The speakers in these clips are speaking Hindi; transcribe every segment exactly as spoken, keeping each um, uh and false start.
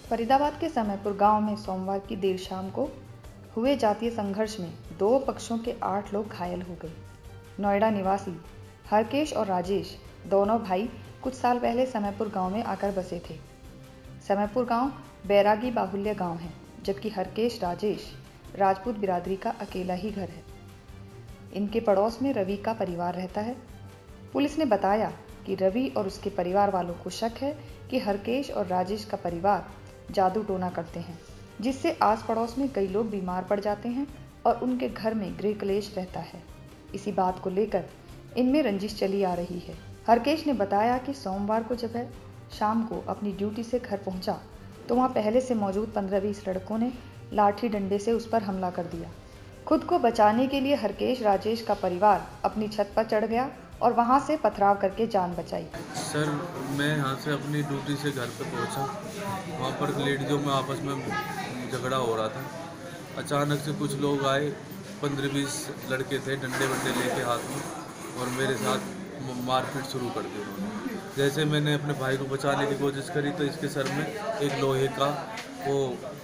फरीदाबाद के समयपुर गांव में सोमवार की देर शाम को हुए जातीय संघर्ष में दो पक्षों के आठ लोग घायल हो गए। नोएडा निवासी हरकेश और राजेश दोनों भाई कुछ साल पहले समयपुर गांव में आकर बसे थे। समयपुर गांव बैरागी बाहुल्य गांव है, जबकि हरकेश राजेश राजपूत बिरादरी का अकेला ही घर है। इनके पड़ोस में रवि का परिवार रहता है। पुलिस ने बताया कि रवि और उसके परिवार वालों को शक है कि हरकेश और राजेश का परिवार जादू टोना करते हैं, जिससे आस पड़ोस में कई लोग बीमार पड़ जाते हैं और उनके घर में गृह क्लेश रहता है। इसी बात को लेकर इनमें रंजिश चली आ रही है। हरकेश ने बताया कि सोमवार को जब वह शाम को अपनी ड्यूटी से घर पहुंचा तो वहां पहले से मौजूद पंद्रह बीस लड़कों ने लाठी डंडे से उस पर हमला कर दिया। खुद को बचाने के लिए हरकेश राजेश का परिवार अपनी छत पर चढ़ गया और वहां से पथराव करके जान बचाई। सर, मैं यहाँ से अपनी ड्यूटी से घर पे पहुँचा। वहाँ पर लेडीजों में आपस में झगड़ा हो रहा था। अचानक से कुछ लोग आए, पंद्रह बीस लड़के थे, डंडे वंडे लेके हाथ में, और मेरे साथ मारपीट शुरू कर दी उन्होंने। जैसे मैंने अपने भाई को बचाने की कोशिश करी तो इसके सर में एक लोहे का वो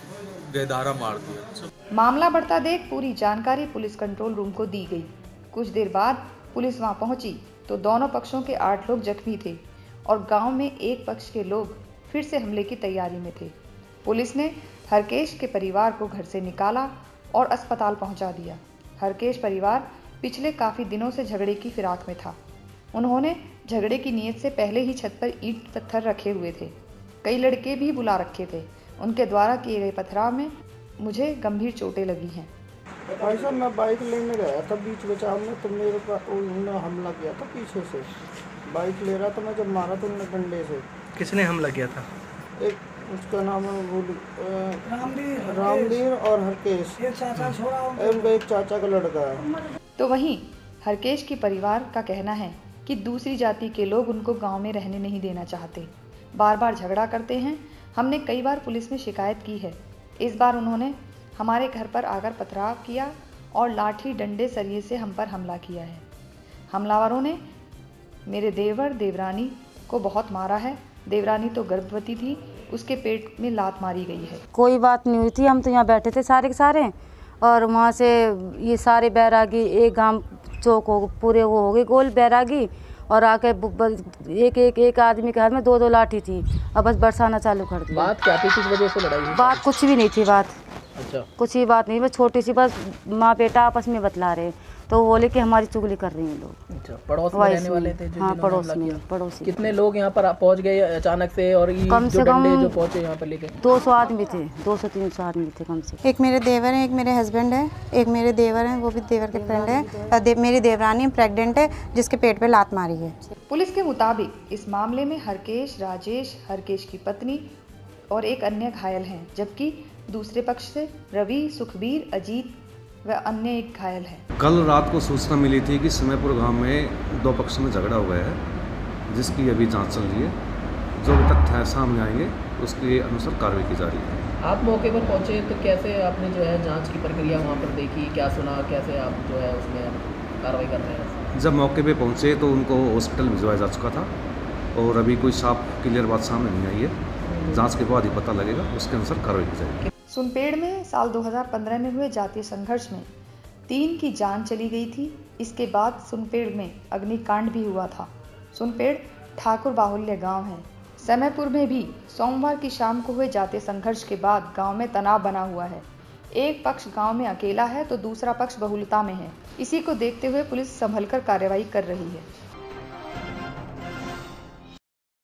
गहदारा मार दिया। मामला बढ़ता देख पूरी जानकारी पुलिस कंट्रोल रूम को दी गई। कुछ देर बाद पुलिस वहां पहुंची तो दोनों पक्षों के आठ लोग जख्मी थे और गांव में एक पक्ष के लोग फिर से हमले की तैयारी में थे। पुलिस ने हरकेश के परिवार को घर से निकाला और अस्पताल पहुंचा दिया। हरकेश परिवार पिछले काफी दिनों से झगड़े की फिराक में था। उन्होंने झगड़े की नीयत से पहले ही छत पर ईंट पत्थर रखे हुए थे। कई लड़के भी बुला रखे थे। उनके द्वारा किए गए पथराव में मुझे गंभीर चोटें लगी हैं। भाई साहब, मैं बाइक लेने गया था बीच बचाव में, तो मेरे पर उन्होंने हमला किया था पीछे से। बाइक ले रहा था मैं, जब मारा तो उन्होंने डंडे से। किसने हमला किया था? एक उसका नाम है रामवीर रामवीर और हरकेश, एक चाचा छोड़ा, एक चाचा का लड़का है। तो वहीं हरकेश के परिवार का कहना है कि दूसरी जाति के लोग उनको गांव में रहने नहीं देना चाहते, बार बार झगड़ा करते हैं। हमने कई बार पुलिस में शिकायत की है। इस बार उन्होंने हमारे घर पर आकर पथराव किया और लाठी डंडे सरिये से हम पर हमला किया है। हमलावरों ने मेरे देवर देवरानी को बहुत मारा है। देवरानी तो गर्भवती थी, उसके पेट में लात मारी गई है। कोई बात नहीं हुई थी, हम तो यहाँ बैठे थे सारे के सारे, और वहाँ से ये सारे बैरागी एक गांव चौक हो पूरे वो हो गए गोल बैरागी, और आके एक एक एक आदमी के हाथ में दो दो लाठी थी और बस बरसाना चालू कर दिया। बात क्या थी, किस वजह से लड़ाई हुई? बात कुछ भी नहीं थी। बात अच्छा, कुछ ही बात नहीं, बस छोटी सी, बस माँ बेटा आपस में बतला रहे, तो वो बोले कि हमारी चुगली कर रही हैं लोग। अच्छा, पड़ोस में रहने वाले थे जो? हाँ, पड़ोस में, पड़ोसी। कितने लोग यहाँ पर पहुँच गए अचानक से? और कम से कम जो पहुँचे यहाँ पर लेके दो सौ आदमी थे, दो सौ तीन सौ आदमी थे कम से। एक मेरे देवर हैं, एक मेरे हस्बैंड है, एक मेरे देवर हैं, वो भी देवर के फ्रेंड है। दे, मेरी देवरानी प्रेग्नेंट है, जिसके पेट पे लात मारी है। पुलिस के मुताबिक इस मामले में हरकेश राजेश, हरकेश की पत्नी और एक अन्य घायल हैं, जबकि दूसरे पक्ष से रवि, सुखबीर, अजीत व अन्य एक घायल है। कल रात को सूचना मिली थी कि समयपुर गांव में दो पक्षों में झगड़ा हो गया है, जिसकी अभी जांच चल रही है। जो तथ्य सामने आएंगे उसके अनुसार कार्रवाई की जा रही है। आप मौके पर पहुंचे तो कैसे आपने जो है जांच की प्रक्रिया वहां पर देखी, क्या सुना, कैसे आप जो है उसमें कार्रवाई कर रहे हैं? जब मौके पे पहुंचे तो उनको हॉस्पिटल भिजवाया जा चुका था और अभी कोई साफ क्लियर बात सामने नहीं आई है। जाँच के बाद ही पता लगेगा, उसके अनुसार कार्रवाई की जाएगी। सुनपेड़ में साल दो हज़ार पंद्रह में हुए जातीय संघर्ष में तीन की जान चली गई थी। इसके बाद सुनपेड़ में अग्निकांड भी हुआ था। सुनपेड़ ठाकुर बाहुल्य गांव है। समयपुर में भी सोमवार की शाम को हुए जातीय संघर्ष के बाद गांव में तनाव बना हुआ है। एक पक्ष गांव में अकेला है तो दूसरा पक्ष बहुलता में है। इसी को देखते हुए पुलिस संभलकर कार्रवाई कर रही है।